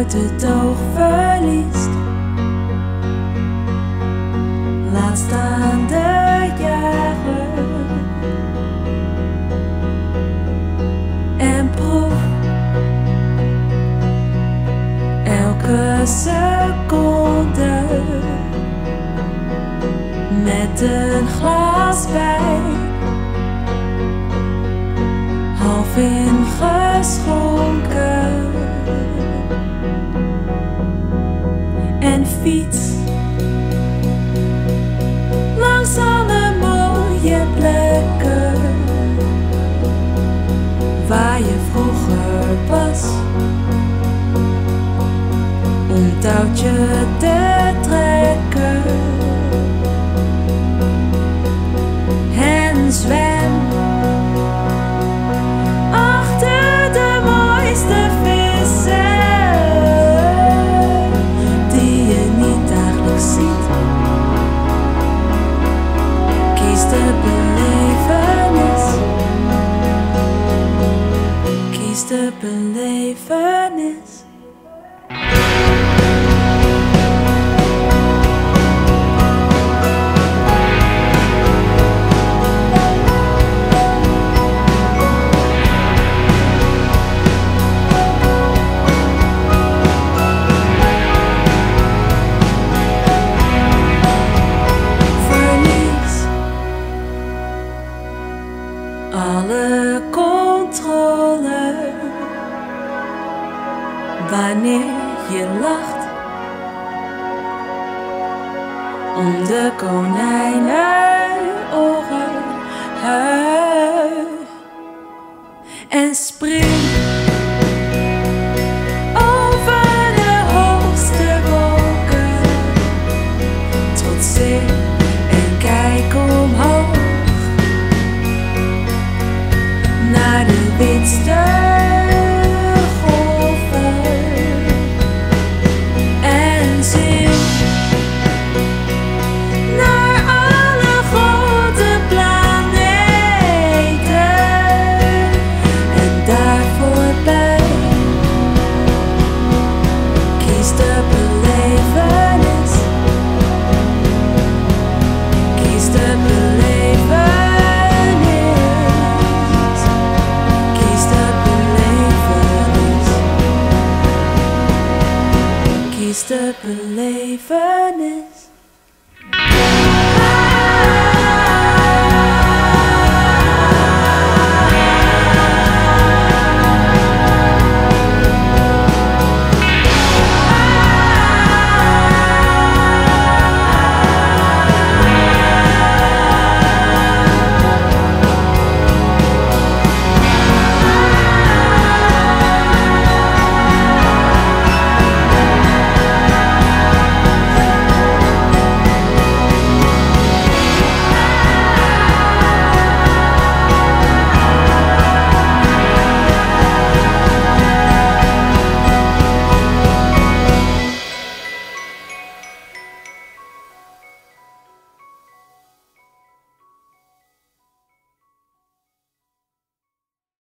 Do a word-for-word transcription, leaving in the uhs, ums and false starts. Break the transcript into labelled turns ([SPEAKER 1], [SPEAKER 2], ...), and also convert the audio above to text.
[SPEAKER 1] uit het oog verliest. Laat staan de jaren en proef elke seconde met een glas wijn, half ingeschonken, en fiets langs alle mooie plekken waar je vroeger was, om touwtje te trekken, en zwem achter de mooiste vissen die je niet dagelijks ziet. Kies de belevenis, kies de belevenis. Alle controle wanneer je lacht om de konijnenoren, huil en spring over de hoogste wolken tot zee en kijk omhoog naar de witste golven en zing naar alle grote planeten en daar voorbij. Kies de belevenis, kies de belevenis. Kies de belevenis.